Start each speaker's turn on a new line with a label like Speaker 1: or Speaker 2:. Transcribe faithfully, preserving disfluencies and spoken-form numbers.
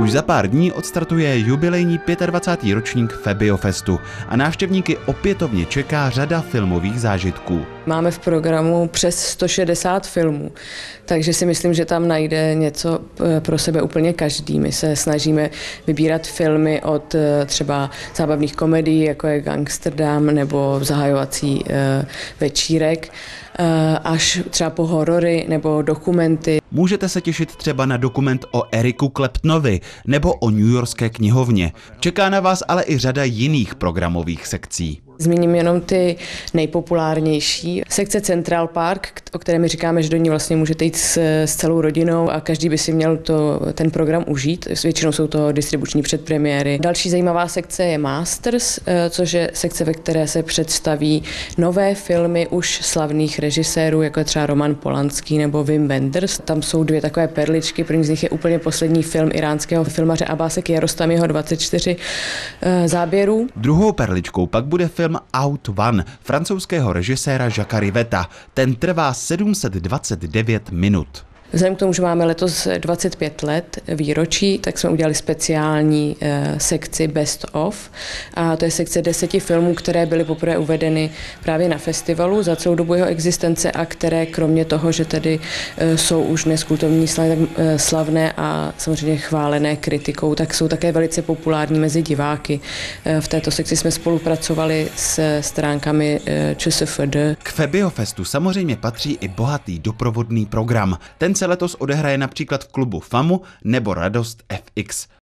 Speaker 1: Už za pár dní odstartuje jubilejní dvacátý pátý ročník Febiofestu a návštěvníky opětovně čeká řada filmových zážitků.
Speaker 2: Máme v programu přes sto šedesát filmů, takže si myslím, že tam najde něco pro sebe úplně každý. My se snažíme vybírat filmy od třeba zábavných komedií, jako je Gangsterdam nebo Zahajovací večírek, až třeba po horory nebo dokumenty.
Speaker 1: Můžete se těšit třeba na dokument o Eriku Claptonovi nebo o newyorské knihovně. Čeká na vás ale i řada jiných programových sekcí.
Speaker 2: Zmíním jenom ty nejpopulárnější. Sekce Central Park, o které my říkáme, že do ní vlastně můžete jít s, s celou rodinou a každý by si měl to, ten program užít. Většinou jsou to distribuční předpremiéry. Další zajímavá sekce je Masters, což je sekce, ve které se představí nové filmy už slavných režisérů, jako je třeba Roman Polanský nebo Wim Wenders. Tam jsou dvě takové perličky. První z nich je úplně poslední film iránského filmaře Abbase Kiarostamiho dvacet čtyři záběrů.
Speaker 1: Druhou perličkou pak bude film Film Out One francouzského režiséra Jacquesa Rivetta. Ten trvá sedm set dvacet devět minut.
Speaker 2: Vzhledem k tomu, že máme letos dvacet pět let výročí, tak jsme udělali speciální eh, sekci Best of. A to je sekce deseti filmů, které byly poprvé uvedeny právě na festivalu za celou dobu jeho existence a které kromě toho, že tedy eh, jsou už dnes kultovní eh, slavné a samozřejmě chválené kritikou, tak jsou také velice populární mezi diváky. Eh, v této sekci jsme spolupracovali s stránkami eh, ČSFD.
Speaker 1: K Febiofestu samozřejmě patří i bohatý doprovodný program. Ten se letos odehraje například v klubu FAMU nebo Radost F X.